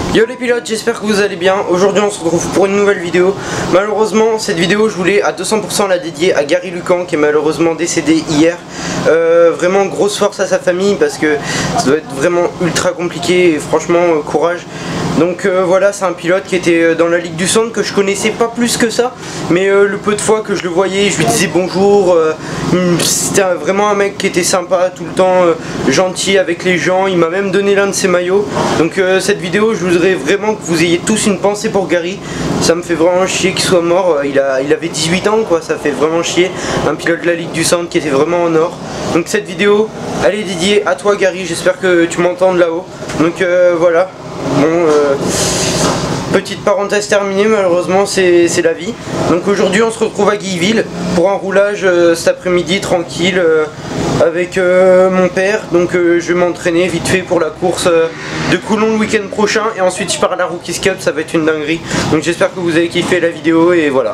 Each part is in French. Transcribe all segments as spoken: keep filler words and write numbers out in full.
Yo les pilotes, j'espère que vous allez bien. Aujourd'hui on se retrouve pour une nouvelle vidéo. Malheureusement cette vidéo je voulais à deux cents pour cent la dédier à Gary Lucan qui est malheureusement décédé hier. euh, Vraiment grosse force à sa famille parce que ça doit être vraiment ultra compliqué et franchement euh, courage. Donc euh, voilà, c'est un pilote qui était dans la Ligue du Centre que je connaissais pas plus que ça, mais euh, le peu de fois que je le voyais je lui disais bonjour. euh, C'était vraiment un mec qui était sympa, tout le temps euh, gentil avec les gens. Il m'a même donné l'un de ses maillots. Donc euh, cette vidéo je voudrais vraiment que vous ayez tous une pensée pour Gary. Ça me fait vraiment chier qu'il soit mort. Il, a, il avait dix-huit ans quoi, ça fait vraiment chier. Un pilote de la Ligue du Centre qui était vraiment en or. Donc cette vidéo elle est dédiée à toi Gary, j'espère que tu m'entends de là-haut. Donc euh, voilà. Bon, euh, petite parenthèse terminée, malheureusement c'est la vie. Donc aujourd'hui on se retrouve à Guyville pour un roulage euh, cet après-midi tranquille euh, avec euh, mon père. Donc euh, je vais m'entraîner vite fait pour la course euh, de Coulon le week-end prochain. Et ensuite je pars à la Rookies Cup, ça va être une dinguerie. Donc j'espère que vous avez kiffé la vidéo et voilà.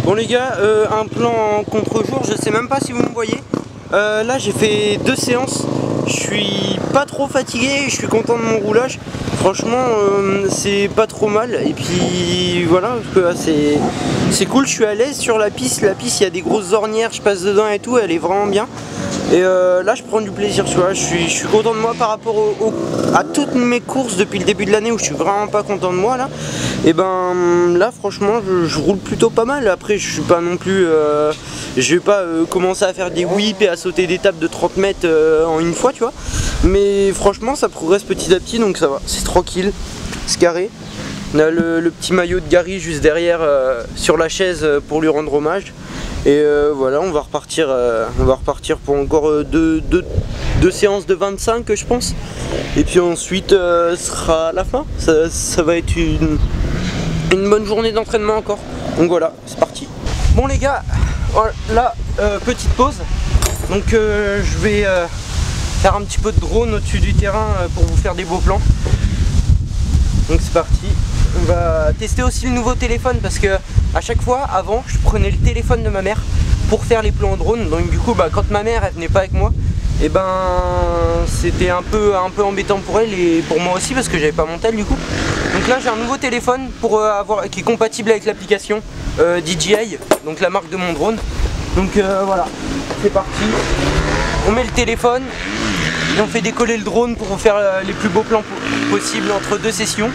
Bon les gars, euh, un plan en contre-jour, je sais même pas si vous me voyez. Euh, là j'ai fait deux séances, je suis pas trop fatigué, je suis content de mon roulage. Franchement euh, c'est pas trop mal et puis voilà, c'est c'est cool, je suis à l'aise sur la piste. La piste il y a des grosses ornières, je passe dedans et tout, elle est vraiment bien. Et euh, là je prends du plaisir, tu vois, je suis, je suis content de moi par rapport au, au, à toutes mes courses depuis le début de l'année où je suis vraiment pas content de moi là. Et ben là franchement je, je roule plutôt pas mal. Après je suis pas non plus, euh, je vais pas euh, commencer à faire des whips et à sauter des tables de trente mètres euh, en une fois, tu vois. Mais franchement ça progresse petit à petit, donc ça va, c'est tranquille, c'est carré. On a le, le petit maillot de Gary juste derrière euh, sur la chaise euh, pour lui rendre hommage. Et euh, voilà, on va repartir, euh, on va repartir pour encore euh, deux, deux, deux séances de vingt-cinq, je pense. Et puis ensuite, euh, sera la fin. Ça, ça va être une, une bonne journée d'entraînement encore. Donc voilà, c'est parti. Bon les gars, voilà, là, euh, petite pause. Donc euh, je vais euh, faire un petit peu de drone au-dessus du terrain euh, pour vous faire des beaux plans. Donc c'est parti. On va tester aussi le nouveau téléphone parce que à chaque fois avant je prenais le téléphone de ma mère pour faire les plans en drone. Donc du coup bah, quand ma mère elle venait pas avec moi, et ben c'était un peu, un peu embêtant pour elle et pour moi aussi parce que j'avais pas mon tel du coup. Donc là j'ai un nouveau téléphone pour euh, avoir, qui est compatible avec l'application euh, D J I, donc la marque de mon drone. Donc euh, voilà, c'est parti. On met le téléphone et on fait décoller le drone pour vous faire euh, les plus beaux plans possibles entre deux sessions.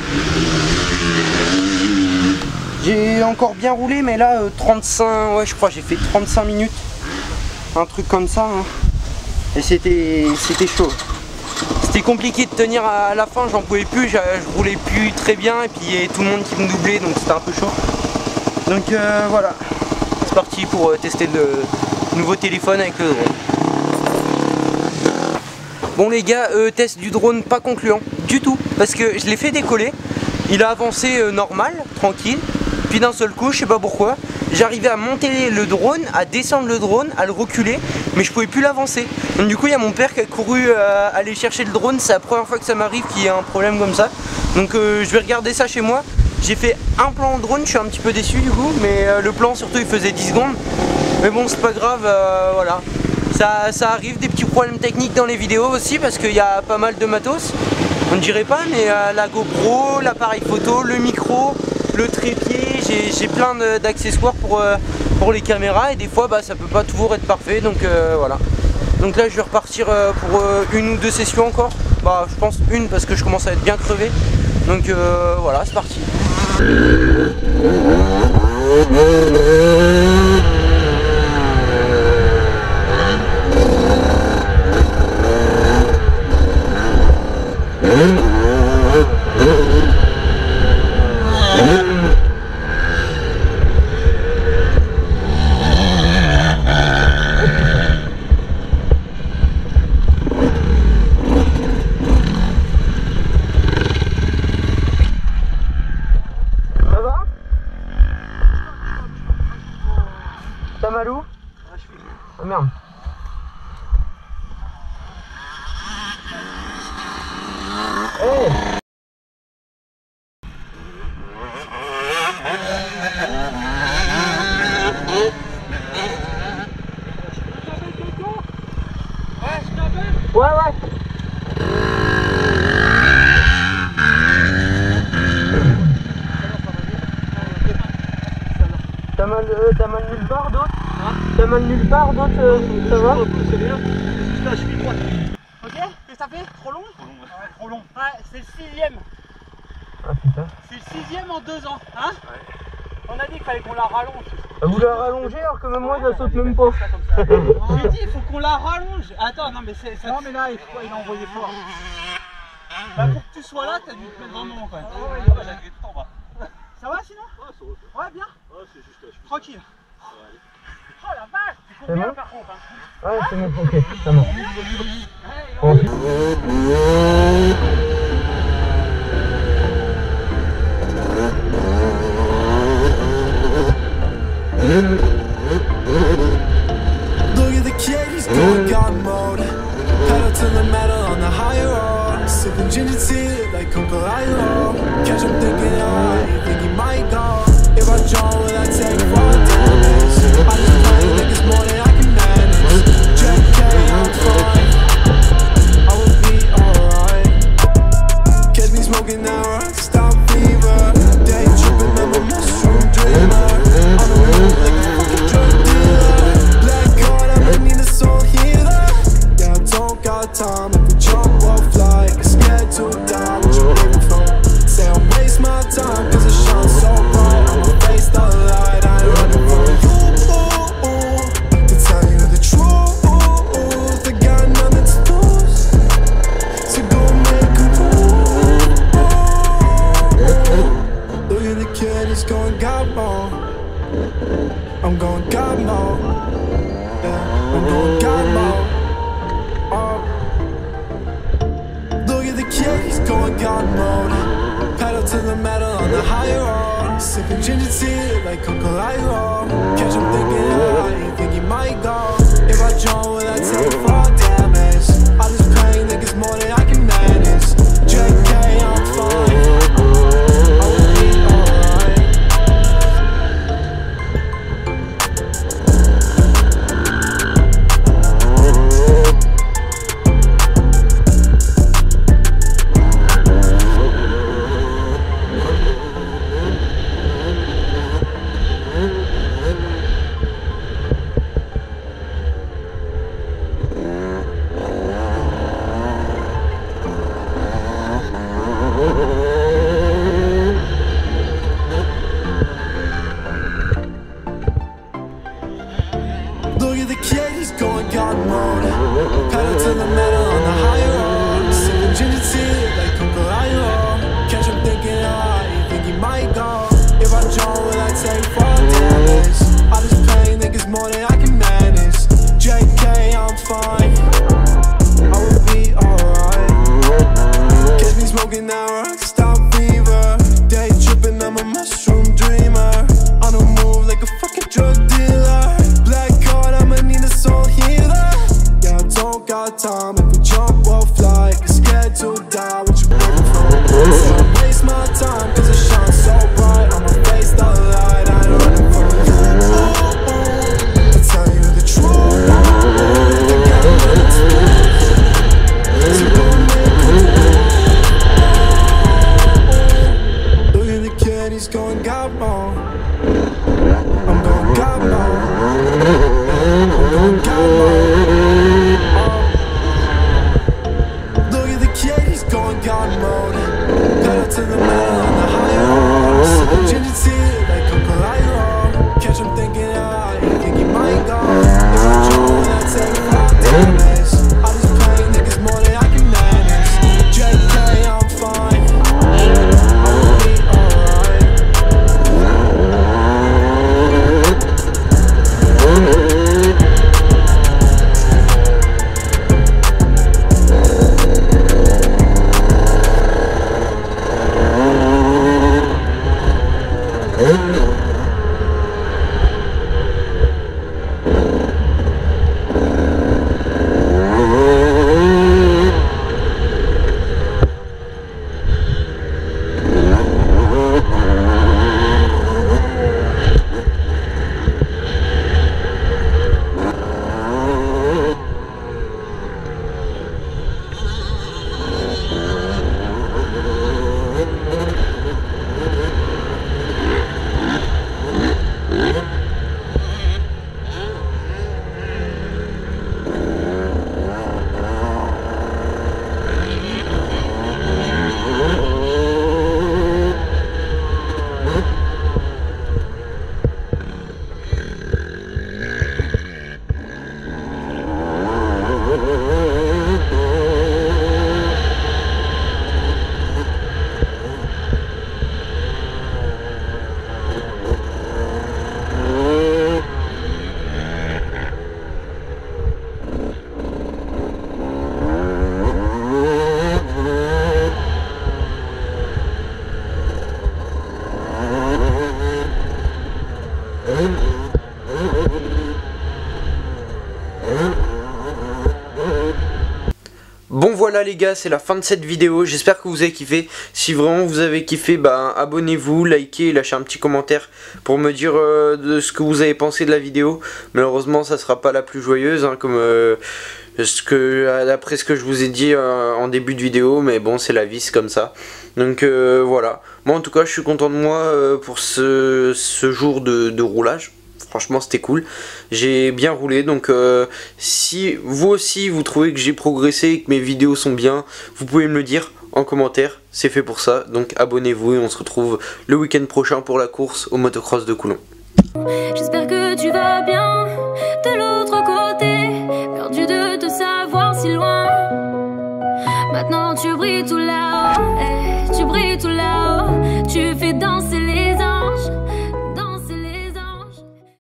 J'ai encore bien roulé, mais là euh, trente-cinq, ouais je crois j'ai fait trente-cinq minutes, un truc comme ça, hein. Et c'était c'était chaud. C'était compliqué de tenir à la fin, j'en pouvais plus, je, je roulais plus très bien et puis il y a tout le monde qui me doublait, donc c'était un peu chaud. Donc euh, voilà, c'est parti pour euh, tester le nouveau téléphone avec le drone. Bon les gars, euh, test du drone pas concluant du tout, parce que je l'ai fait décoller, il a avancé euh, normal, tranquille. Puis d'un seul coup, je sais pas pourquoi, j'arrivais à monter le drone, à descendre le drone, à le reculer, mais je pouvais plus l'avancer. Donc du coup, il y a mon père qui a couru euh, aller chercher le drone, c'est la première fois que ça m'arrive qu'il y ait un problème comme ça. Donc euh, je vais regarder ça chez moi. J'ai fait un plan en drone, je suis un petit peu déçu du coup, mais euh, le plan surtout il faisait dix secondes. Mais bon, c'est pas grave, euh, voilà. Ça, ça arrive, des petits problèmes techniques dans les vidéos aussi, parce qu'il y a pas mal de matos. On ne dirait pas, mais euh, la GoPro, l'appareil photo, le micro, le trépied, j'ai plein d'accessoires pour, euh, pour les caméras et des fois bah, ça peut pas toujours être parfait, donc euh, voilà. Donc là je vais repartir euh, pour euh, une ou deux sessions encore, bah je pense une parce que je commence à être bien crevé, donc euh, voilà c'est parti. T'as mal où? Ah, je suis... Oh merde. Hey. Ouais, ouais. T'as mal, euh, t'as mal nulle part d'autre? Hein? T'as mal nulle part d'autre, euh, ça va? C'est bien. Là, je suis droite. Ok? Qu'est-ce que ça fait? Trop long? Trop long, ouais. Ouais, trop long. Ouais, c'est le sixième. Ah putain. C'est le sixième en deux ans, hein? Ouais. On a dit qu'il fallait qu'on la rallonge. Ah, vous la rallongez alors que même moi je la saute même pas. J'ai dit, il faut qu'on la rallonge. Attends, non mais c'est... Ça... Non mais là, il, faut... il a envoyé fort. Bah pour que tu sois là, t'as dû te mettre vraiment quand même. Ah ouais, ouais, j'ai tout en bas. Ça va sinon? Ouais, ça va. Ouais, bien? Ouais, c'est juste là. Tranquille. Oh la vache! Tu cours bien bon par contre, hein. Ouais, c'est bon, ok, ça marche. Bon. Look at the kid, he's going God mode. Pedal to the metal on the high road. Sipping ginger tea like Uncle Ilo. Catch him thinking, oh, you think he might go. If I draw, will I take one? God mode. Yeah, I'm going God mode. Oh. Look at the kid, he's going God mode. Pedal to the metal on the high road. Sipping ginger tea like Coco Light. Catch him thinking, oh, you think he might go. If I join, will I take fall damage? I just paying niggas more than I can manage. J K, I'm fine. I will be alright. Look at the kid, he's going God mode. Pedal to the metal on the high road. Sipping ginger tea like Coco Light. Catch him thinking, oh, you think he might go. If I join, will I take fall damage? I just pay niggas more than I can manage. J K, I'm fine. I will be alright. Catch me smoking that rockstar fever. Day tripping, I'm a mushroom dreamer. On the move like a fucking drug dealer. Black card, I'ma need a soul healer. Yeah, I don't got time. If we jump, we'll fly. Get scared to die. What you waiting for? So I waste my time, cause it shines so bright. I'ma face the light. I ain't running from you. I tell you the truth. I got nothing to lose. So go make a move. Look at the kid, he's going God mode. I'm going God mode. I'm going God mode. Oh. Look at the kid, he's going God mode. Pedal to the metal on the high road. Sipping ginger tea like Coco Light. Catch him thinking, ah, you think he might go. If I join, I take fall damage. I just pay niggas more than I can manage. J K, I'm fine. I will be alright. Bon voilà les gars, c'est la fin de cette vidéo, j'espère que vous avez kiffé. Si vraiment vous avez kiffé, bah abonnez-vous, likez, lâchez un petit commentaire pour me dire euh, de ce que vous avez pensé de la vidéo. Malheureusement ça sera pas la plus joyeuse hein, comme euh, ce que d'après ce que je vous ai dit euh, en début de vidéo, mais bon c'est la vie, c'est comme ça. Donc euh, voilà, moi en tout cas je suis content de moi euh, pour ce, ce jour de, de roulage. Franchement c'était cool, j'ai bien roulé, donc euh, si vous aussi vous trouvez que j'ai progressé et que mes vidéos sont bien, vous pouvez me le dire en commentaire, c'est fait pour ça, donc abonnez-vous et on se retrouve le week-end prochain pour la course au motocross de Coulon. J'espère que tu vas bien de l'autre côté, perdu de te savoir si loin. Maintenant tu brilles tout là-haut, eh, tu brilles tout là-haut.